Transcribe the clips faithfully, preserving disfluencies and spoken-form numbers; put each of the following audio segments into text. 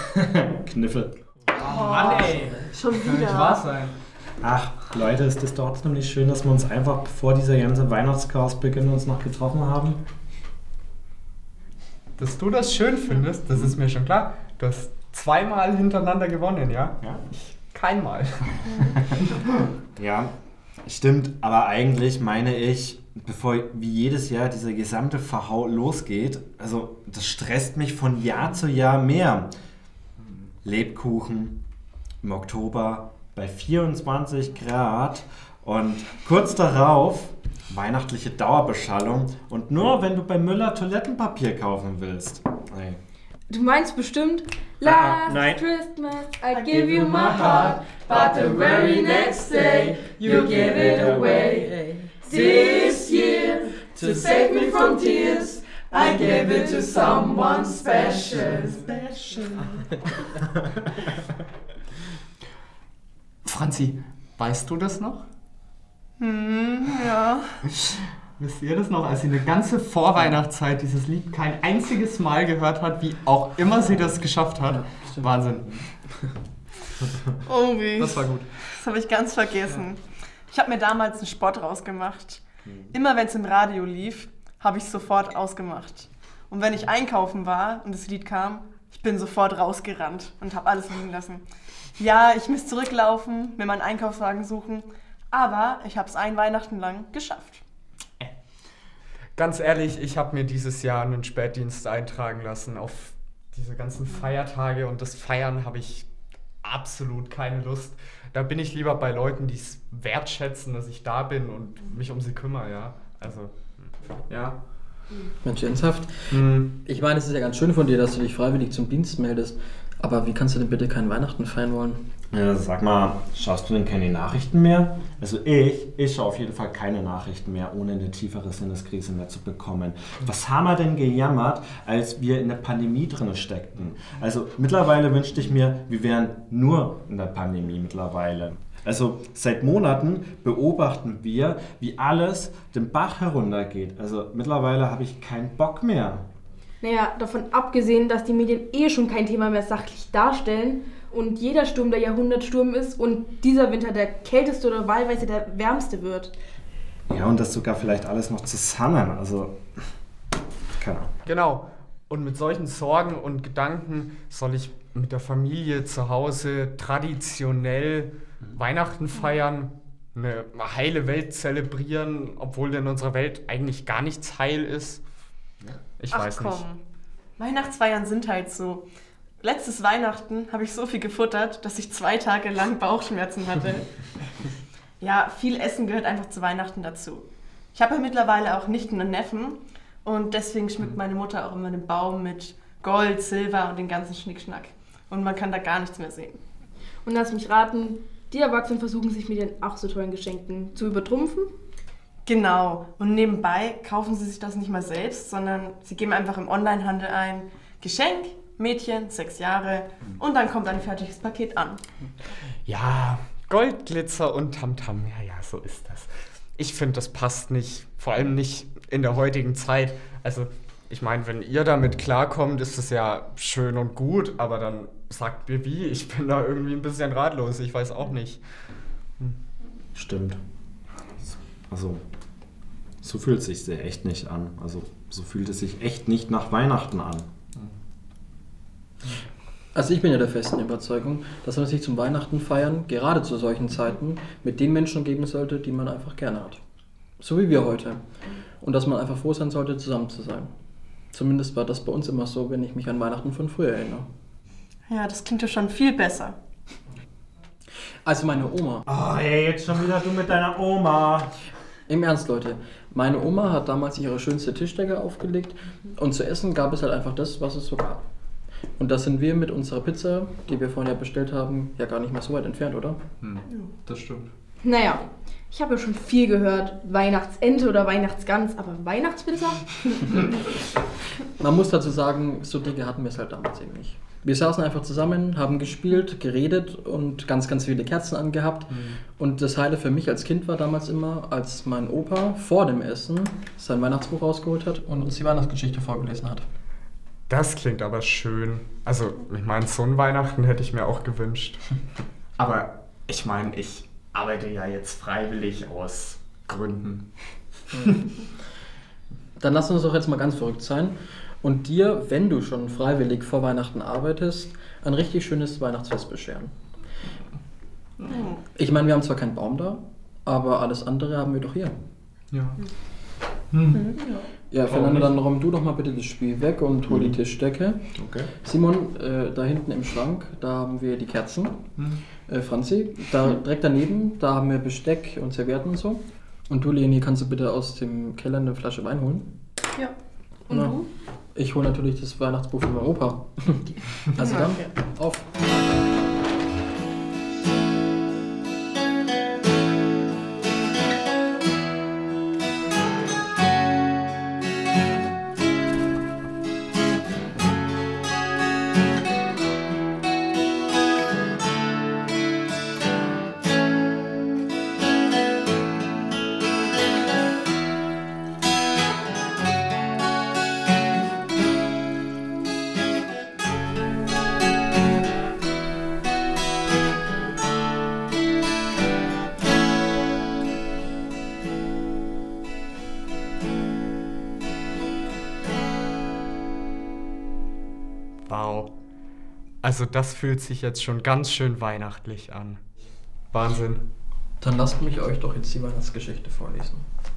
Kniffel. Oh, Mann, ey. Schon wieder. Kann nicht wahr sein. Ach, Leute, ist das trotzdem nicht schön, dass wir uns einfach, bevor dieser ganze Weihnachtschaos beginnt, uns noch getroffen haben? Dass du das schön findest, das ist mir schon klar. Du hast zweimal hintereinander gewonnen, ja? Ja. Ich keinmal. Ja, stimmt, aber eigentlich meine ich, bevor wie jedes Jahr dieser gesamte Verhau losgeht, also das stresst mich von Jahr zu Jahr mehr. Lebkuchen im Oktober bei vierundzwanzig Grad und kurz darauf weihnachtliche Dauerbeschallung und nur wenn du bei Müller Toilettenpapier kaufen willst. Hey. Du meinst bestimmt, Ah, Last nein. Christmas I give you my heart, but the very next day you give it away. This year, to save me from tears, I give it to someone special. Franzi, weißt du das noch? Hm, ja. Wisst ihr das noch, als sie eine ganze Vorweihnachtszeit dieses Lied kein einziges Mal gehört hat, wie auch immer sie das geschafft hat? Wahnsinn. Oh, wie. Das war gut. Das habe ich ganz vergessen. Ich habe mir damals einen Sport rausgemacht. Immer wenn es im Radio lief, habe ich es sofort ausgemacht. Und wenn ich einkaufen war und das Lied kam, ich bin sofort rausgerannt und habe alles liegen lassen. Ja, ich muss zurücklaufen, mir meinen Einkaufswagen suchen, aber ich habe es ein Weihnachten lang geschafft. Ganz ehrlich, ich habe mir dieses Jahr einen Spätdienst eintragen lassen auf diese ganzen Feiertage und das Feiern habe ich absolut keine Lust. Da bin ich lieber bei Leuten, die es wertschätzen, dass ich da bin und mich um sie kümmere, ja. Also, ja. Mensch, ernsthaft? Hm. Ich meine, es ist ja ganz schön von dir, dass du dich freiwillig zum Dienst meldest. Aber wie kannst du denn bitte keinen Weihnachten feiern wollen? Ja, sag mal, schaust du denn keine Nachrichten mehr? Also ich, ich schaue auf jeden Fall keine Nachrichten mehr, ohne eine tiefere Sinneskrise mehr zu bekommen. Was haben wir denn gejammert, als wir in der Pandemie drin steckten? Also mittlerweile wünschte ich mir, wir wären nur in der Pandemie mittlerweile. Also seit Monaten beobachten wir, wie alles den Bach heruntergeht. Also mittlerweile habe ich keinen Bock mehr. Naja, davon abgesehen, dass die Medien eh schon kein Thema mehr sachlich darstellen und jeder Sturm der Jahrhundertsturm ist und dieser Winter der kälteste oder wahlweise der wärmste wird. Ja, und das sogar vielleicht alles noch zusammen. Also, keine Ahnung. Genau. Und mit solchen Sorgen und Gedanken soll ich mit der Familie zu Hause traditionell Weihnachten feiern, eine heile Welt zelebrieren, obwohl in unserer Welt eigentlich gar nichts heil ist. Ich Ach weiß komm, nicht. Weihnachtsfeiern sind halt so. Letztes Weihnachten habe ich so viel gefuttert, dass ich zwei Tage lang Bauchschmerzen hatte. Ja, viel Essen gehört einfach zu Weihnachten dazu. Ich habe ja mittlerweile auch Nichten und Neffen und deswegen schmückt meine Mutter auch immer den Baum mit Gold, Silber und den ganzen Schnickschnack. Und man kann da gar nichts mehr sehen. Und lass mich raten, die Erwachsenen versuchen sich mit den ach so tollen Geschenken zu übertrumpfen. Genau. Und nebenbei kaufen sie sich das nicht mal selbst, sondern sie geben einfach im Onlinehandel ein Geschenk, Mädchen, sechs Jahre und dann kommt ein fertiges Paket an. Ja, Gold, Glitzer und Tamtam, ja, ja, so ist das. Ich finde, das passt nicht, vor allem nicht in der heutigen Zeit. Also, ich meine, wenn ihr damit klarkommt, ist es ja schön und gut, aber dann sagt mir wie, ich bin da irgendwie ein bisschen ratlos, ich weiß auch nicht. Hm. Stimmt. Also, so fühlt es sich sehr echt nicht an. Also, so fühlt es sich echt nicht nach Weihnachten an. Also ich bin ja der festen Überzeugung, dass man sich zum Weihnachten feiern, gerade zu solchen Zeiten, mit den Menschen geben sollte, die man einfach gerne hat. So wie wir heute. Und dass man einfach froh sein sollte, zusammen zu sein. Zumindest war das bei uns immer so, wenn ich mich an Weihnachten von früher erinnere. Ja, das klingt ja schon viel besser. Also meine Oma. Oh, ey, jetzt schon wieder du mit deiner Oma. Im Ernst, Leute. Meine Oma hat damals ihre schönste Tischdecke aufgelegt und zu essen gab es halt einfach das, was es so gab. Und da sind wir mit unserer Pizza, die wir vorhin ja bestellt haben, ja gar nicht mehr so weit entfernt, oder? Hm, das stimmt. Naja, ich habe ja schon viel gehört, Weihnachtsente oder Weihnachtsgans, aber Weihnachtspizza? Man muss dazu sagen, so dicke hatten wir es halt damals eben nicht. Wir saßen einfach zusammen, haben gespielt, geredet und ganz, ganz viele Kerzen angehabt. Mhm. Und das Heile für mich als Kind war damals immer, als mein Opa vor dem Essen sein Weihnachtsbuch rausgeholt hat und uns die Weihnachtsgeschichte vorgelesen hat. Das klingt aber schön. Also, ich meine, so ein Weihnachten hätte ich mir auch gewünscht. Aber ich meine, ich arbeite ja jetzt freiwillig aus Gründen. Dann lass uns doch jetzt mal ganz verrückt sein und dir, wenn du schon freiwillig vor Weihnachten arbeitest, ein richtig schönes Weihnachtsfest bescheren. Ich meine, wir haben zwar keinen Baum da, aber alles andere haben wir doch hier. Ja. Hm. Ja, Fernando, dann räum du doch mal bitte das Spiel weg und hol die Tischdecke. Okay. Simon, äh, da hinten im Schrank, da haben wir die Kerzen. Äh, Franzi, da direkt daneben, da haben wir Besteck und Servietten und so. Und du, Leni, kannst du bitte aus dem Keller eine Flasche Wein holen? Ja. Und Na, du? Ich hole natürlich das Weihnachtsbuch von meinem Opa. Also dann, auf. Wow. Also das fühlt sich jetzt schon ganz schön weihnachtlich an. Wahnsinn. Dann lasst mich euch doch jetzt die Weihnachtsgeschichte vorlesen.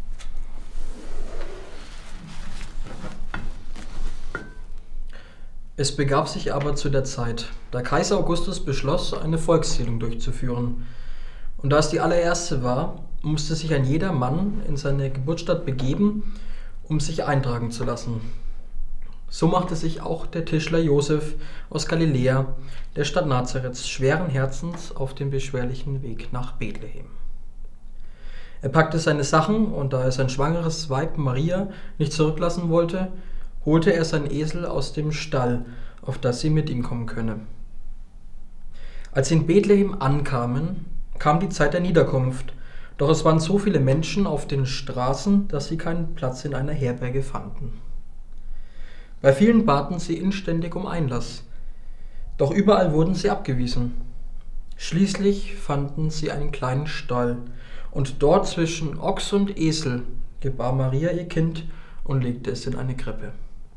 Es begab sich aber zu der Zeit, da Kaiser Augustus beschloss, eine Volkszählung durchzuführen. Und da es die allererste war, musste sich ein jeder Mann in seine Geburtsstadt begeben, um sich eintragen zu lassen. So machte sich auch der Tischler Josef aus Galiläa, der Stadt Nazareths, schweren Herzens auf den beschwerlichen Weg nach Bethlehem. Er packte seine Sachen und da er sein schwangeres Weib Maria nicht zurücklassen wollte, holte er seinen Esel aus dem Stall, auf das sie mit ihm kommen könne. Als sie in Bethlehem ankamen, kam die Zeit der Niederkunft, doch es waren so viele Menschen auf den Straßen, dass sie keinen Platz in einer Herberge fanden. Bei vielen baten sie inständig um Einlass, doch überall wurden sie abgewiesen. Schließlich fanden sie einen kleinen Stall, und dort zwischen Ochs und Esel gebar Maria ihr Kind und legte es in eine Krippe.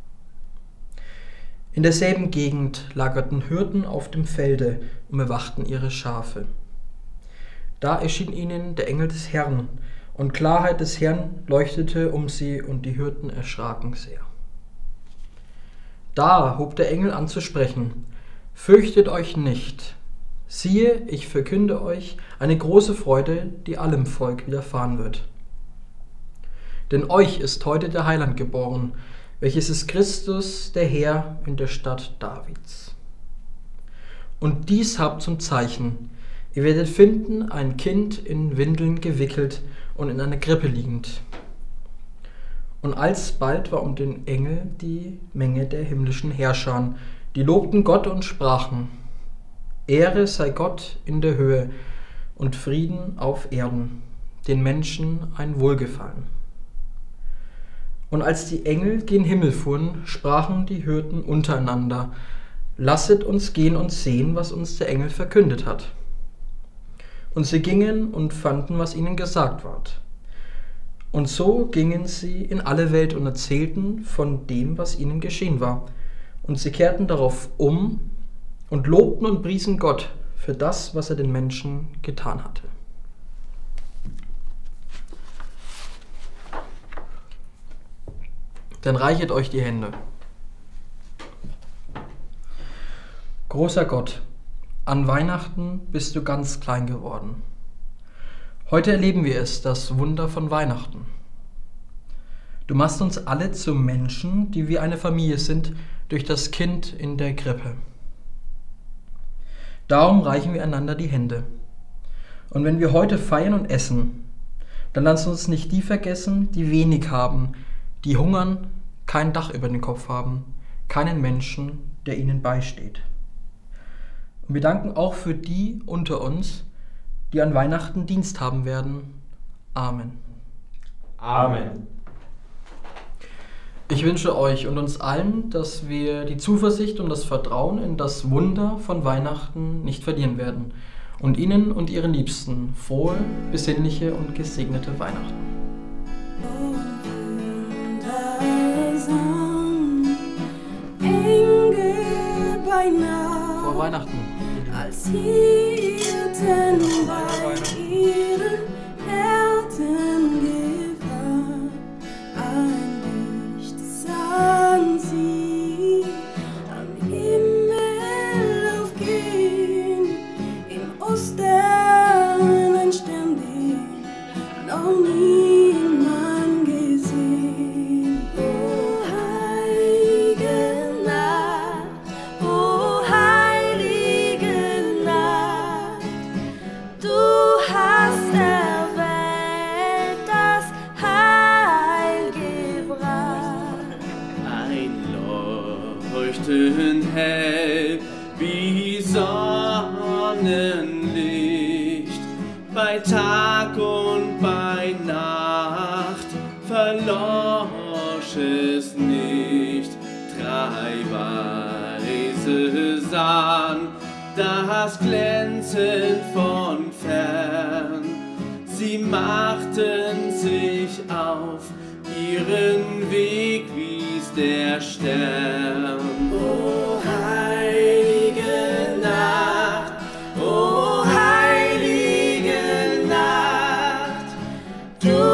In derselben Gegend lagerten Hirten auf dem Felde und bewachten ihre Schafe. Da erschien ihnen der Engel des Herrn, und Klarheit des Herrn leuchtete um sie, und die Hirten erschraken sehr. Da hob der Engel an zu sprechen: Fürchtet euch nicht. Siehe, ich verkünde euch eine große Freude, die allem Volk widerfahren wird. Denn euch ist heute der Heiland geboren, welches ist Christus, der Herr, in der Stadt Davids. Und dies habt zum Zeichen: Ihr werdet finden ein Kind in Windeln gewickelt und in einer Krippe liegend. Und alsbald war um den Engel die Menge der himmlischen Herrscher, die lobten Gott und sprachen: Ehre sei Gott in der Höhe und Frieden auf Erden, den Menschen ein Wohlgefallen. Und als die Engel gen Himmel fuhren, sprachen die Hirten untereinander: Lasset uns gehen und sehen, was uns der Engel verkündet hat. Und sie gingen und fanden, was ihnen gesagt ward. Und so gingen sie in alle Welt und erzählten von dem, was ihnen geschehen war. Und sie kehrten darauf um und lobten und priesen Gott für das, was er den Menschen getan hatte. Dann reichet euch die Hände. Großer Gott, an Weihnachten bist du ganz klein geworden. Heute erleben wir es, das Wunder von Weihnachten. Du machst uns alle zu Menschen, die wie eine Familie sind, durch das Kind in der Krippe. Darum reichen wir einander die Hände. Und wenn wir heute feiern und essen, dann lass uns nicht die vergessen, die wenig haben, die hungern, kein Dach über den Kopf haben, keinen Menschen, der ihnen beisteht. Und wir danken auch für die unter uns, die an Weihnachten Dienst haben werden. Amen. Amen. Ich wünsche euch und uns allen, dass wir die Zuversicht und das Vertrauen in das Wunder von Weihnachten nicht verlieren werden und Ihnen und Ihren Liebsten frohe, besinnliche und gesegnete Weihnachten. Engel bei Nacht, Frohe Weihnachten. als Hirten bei ihren Herden gewahr, ein Licht sahen sie am Himmel aufgehen, im Osten ein Stern, den noch niemand gesehen. O heilige Nacht, o heilige Nacht, du hast der Welt das Heil gebracht. Ein Leuchten hell wie Sonnenlicht, bei Tag und bei Nacht verlosch es nicht. Drei Weise sahen das Glänzen von fern, sie machten sich auf ihren Weg, wies der Stern. O heilige Nacht, o heilige Nacht, du